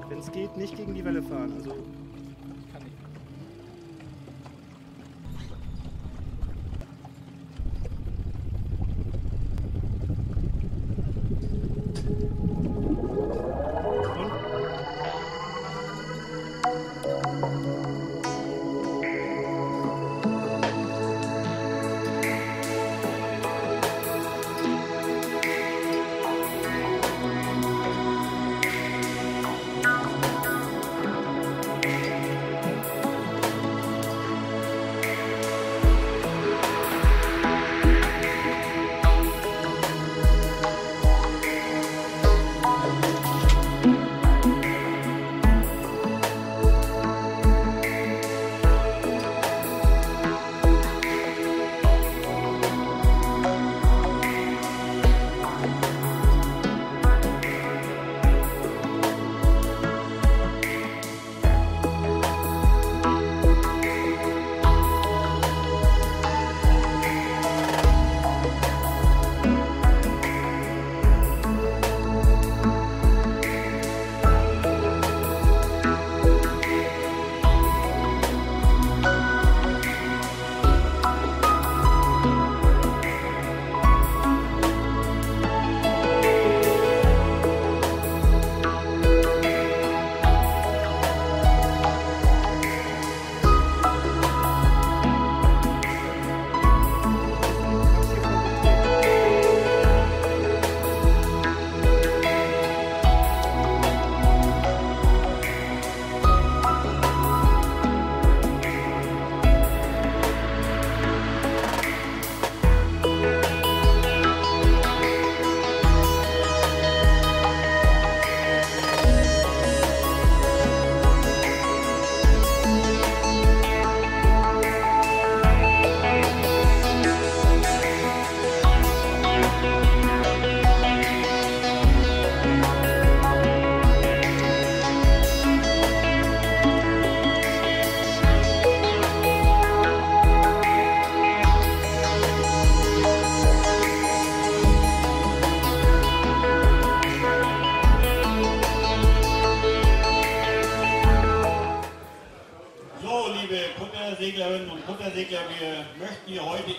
Wenn es geht, nicht gegen die Welle fahren. Also Kann ich. Kutterseglerinnen und Kuttersegler, wir möchten hier heute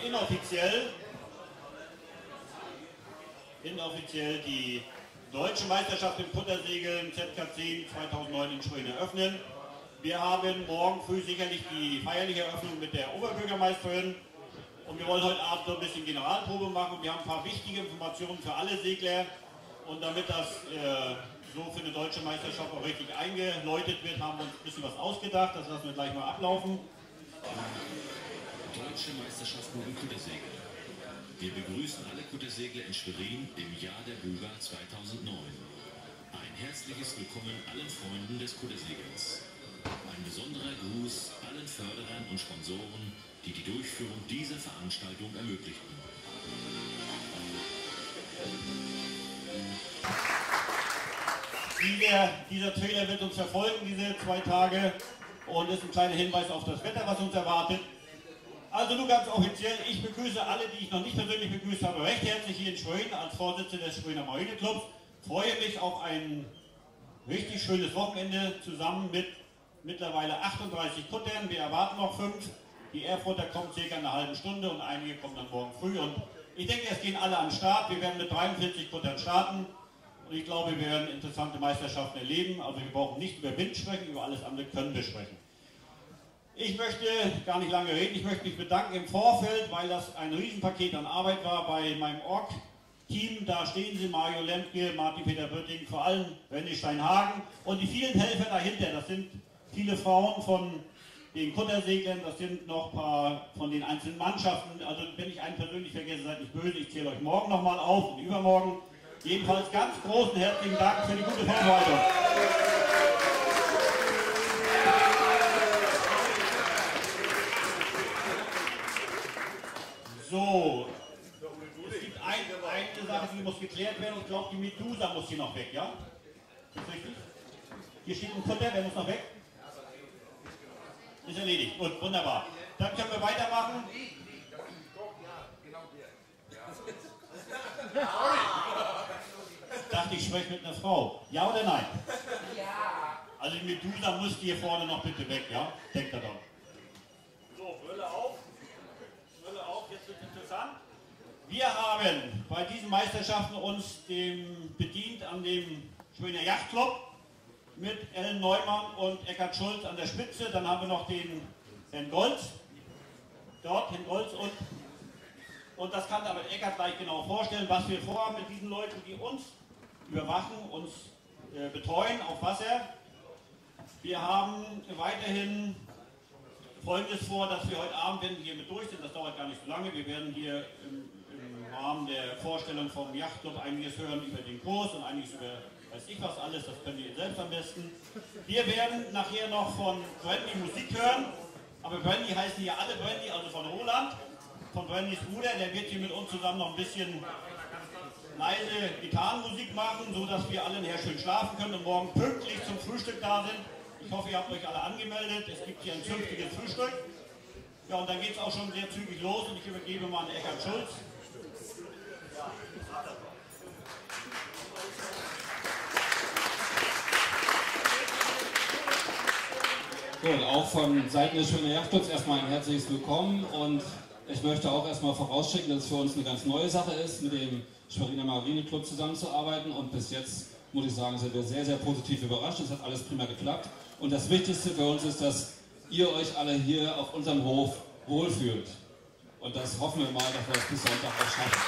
inoffiziell die Deutsche Meisterschaft im Kuttersegeln ZK10 2009 in Schwerin eröffnen. Wir haben morgen früh sicherlich die feierliche Eröffnung mit der Oberbürgermeisterin und wir wollen heute Abend so ein bisschen Generalprobe machen. Wir haben ein paar wichtige Informationen für alle Segler und damit das so für eine deutsche Meisterschaft auch richtig eingeläutet wird, haben wir uns ein bisschen was ausgedacht. Das lassen wir gleich mal ablaufen. Deutsche Meisterschaften im Kuttersegeln. Wir begrüßen alle Kuttersegler in Schwerin im Jahr der Buga 2009. Ein herzliches Willkommen allen Freunden des Kuttersegelns. Ein besonderer Gruß allen Förderern und Sponsoren, die die Durchführung dieser Veranstaltung ermöglichten. Dieser Trailer wird uns verfolgen, diese 2 Tage, und ist ein kleiner Hinweis auf das Wetter, was uns erwartet. Also nur ganz offiziell, ich begrüße alle, die ich noch nicht persönlich begrüßt habe, recht herzlich hier in Schwerin als Vorsitzender des Schweriner Marineclubs. Freue mich auf ein richtig schönes Wochenende zusammen mit mittlerweile 38 Kuttern. Wir erwarten noch 5. Die Erfurter kommen circa eine halbe Stunde und einige kommen dann morgen früh. Und ich denke, es gehen alle an den Start. Wir werden mit 43 Kuttern starten. Und ich glaube, wir werden interessante Meisterschaften erleben. Also wir brauchen nicht über Wind sprechen, über alles andere können wir sprechen. Ich möchte gar nicht lange reden. Ich möchte mich bedanken im Vorfeld, weil das ein Riesenpaket an Arbeit war bei meinem Org-Team. Da stehen sie, Mario Lemke, Martin-Peter Bötting, vor allem René Steinhagen und die vielen Helfer dahinter. Das sind viele Frauen von den Kutterseglern, das sind noch ein paar von den einzelnen Mannschaften. Also wenn ich einen persönlich vergesse, seid nicht böse. Ich zähle euch morgen nochmal auf und übermorgen. Jedenfalls ganz großen herzlichen Dank für die gute Vorbereitung. So, es gibt eine Sache, die muss geklärt werden und ich glaube, die Medusa muss hier noch weg, ja? Ist das richtig? Hier steht ein Kutter, der muss noch weg. Ist erledigt, gut, wunderbar. Dann können wir weitermachen. Ich dachte, ich spreche mit einer Frau. Ja oder nein? Ja. Also die Medusa muss hier vorne noch bitte weg, ja? Denkt daran. So, Brille auf. Brille auf, jetzt wird es interessant. Wir haben bei diesen Meisterschaften uns bedient an dem Schöner Yachtclub mit Ellen Neumann und Eckhard Schulz an der Spitze. Dann haben wir noch den Herrn Golz. Dort, Herrn Golz und das kann aber Eckhard gleich genau vorstellen, was wir vorhaben mit diesen Leuten, die uns überwachen, uns betreuen auf Wasser. Wir haben weiterhin Folgendes vor, dass wir heute Abend, wenn wir hier mit durch sind, das dauert gar nicht so lange, wir werden hier im Rahmen der Vorstellung vom Yachtclub einiges hören über den Kurs und einiges über weiß ich was alles, das könnt ihr selbst am besten. Wir werden nachher noch von Brandy Musik hören, aber Brandy heißen hier alle Brandy, also von Roland, von Brandys Bruder, der wird hier mit uns zusammen noch ein bisschen leise Gitarrenmusik machen, so dass wir alle nachher schön schlafen können und morgen pünktlich zum Frühstück da sind. Ich hoffe, ihr habt euch alle angemeldet. Es gibt hier ein zünftiges Frühstück. Ja, und dann geht es auch schon sehr zügig los und ich übergebe mal an Eckhard Schulz. Gut, auch von Seiten des Schöner Yachtclubs erstmal ein herzliches Willkommen und ich möchte auch erstmal vorausschicken, dass es für uns eine ganz neue Sache ist, mit dem Schweriner Marine Club zusammenzuarbeiten und bis jetzt, muss ich sagen, sind wir sehr, sehr positiv überrascht. Es hat alles prima geklappt und das Wichtigste für uns ist, dass ihr euch alle hier auf unserem Hof wohlfühlt und das hoffen wir mal, dass wir das bis Sonntag auch schaffen.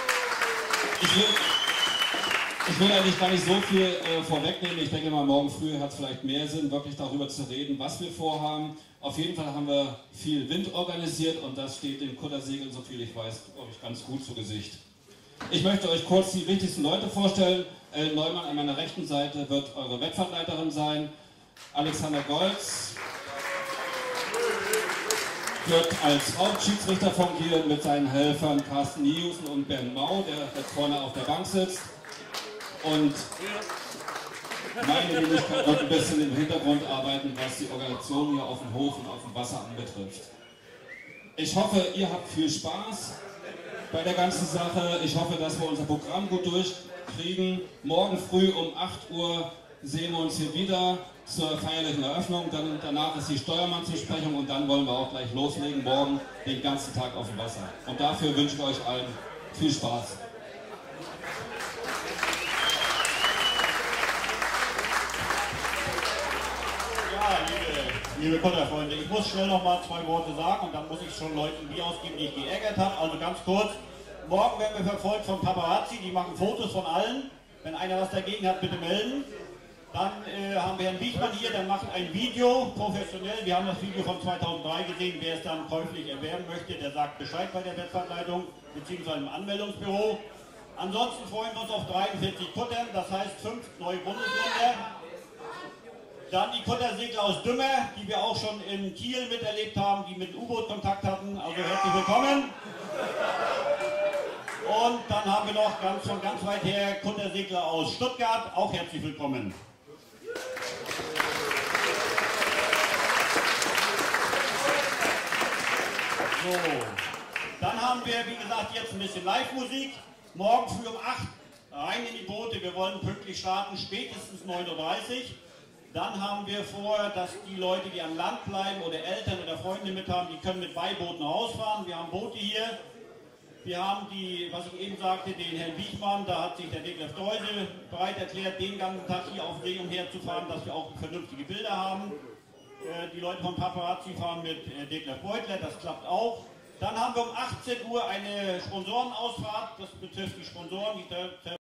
Ich will eigentlich gar nicht so viel vorwegnehmen. Ich denke mal, morgen früh hat es vielleicht mehr Sinn, wirklich darüber zu reden, was wir vorhaben. Auf jeden Fall haben wir viel Wind organisiert und das steht den Kuttersegeln, so viel ich weiß, glaube ich, ganz gut zu Gesicht. Ich möchte euch kurz die wichtigsten Leute vorstellen. Ellen Neumann an meiner rechten Seite wird eure Wettfahrtleiterin sein. Alexander Golz wird als Hauptschiedsrichter fungieren mit seinen Helfern Carsten Niusen und Bernd Mau, der jetzt vorne auf der Bank sitzt. Und meine Wenigkeit wird ein bisschen im Hintergrund arbeiten, was die Organisation hier auf dem Hof und auf dem Wasser anbetrifft. Ich hoffe, ihr habt viel Spaß bei der ganzen Sache. Ich hoffe, dass wir unser Programm gut durchkriegen. Morgen früh um 8 Uhr sehen wir uns hier wieder zur feierlichen Eröffnung. Danach ist die Steuermannsbesprechung und dann wollen wir auch gleich loslegen, morgen den ganzen Tag auf dem Wasser. Und dafür wünsche ich euch allen viel Spaß. Liebe Kutterfreunde, ich muss schnell noch mal 2 Worte sagen und dann muss ich schon Leuten die ausgeben, die ich geärgert habe. Also ganz kurz, morgen werden wir verfolgt von Paparazzi, die machen Fotos von allen. Wenn einer was dagegen hat, bitte melden. Dann haben wir Herrn Wiechmann hier, der macht ein Video, professionell. Wir haben das Video von 2003 gesehen, wer es dann käuflich erwerben möchte, der sagt Bescheid bei der Wettfahrtleitung bzw. im Anmeldungsbüro. Ansonsten freuen wir uns auf 43 Kuttern, das heißt 5 neue Bundesländer. Dann die Kuttersegler aus Dümmer, die wir auch schon in Kiel miterlebt haben, die mit dem U-Boot Kontakt hatten. Also herzlich willkommen. Und dann haben wir noch von ganz weit her Kuttersegler aus Stuttgart, auch herzlich willkommen. So, dann haben wir, wie gesagt, jetzt ein bisschen Live-Musik. Morgen früh um 8 rein in die Boote. Wir wollen pünktlich starten, spätestens 9:30 Uhr. Dann haben wir vor, dass die Leute, die an Land bleiben oder Eltern oder Freunde mit haben, die können mit Beibooten rausfahren. Wir haben Boote hier. Wir haben was ich eben sagte, den Herrn Wiechmann, da hat sich der Detlef Deuse bereit erklärt, den ganzen Tag hier auf See umherzufahren, dass wir auch vernünftige Bilder haben. Die Leute von Paparazzi fahren mit Detlef Beutler, das klappt auch. Dann haben wir um 18 Uhr eine Sponsorenausfahrt, das betrifft die Sponsoren, die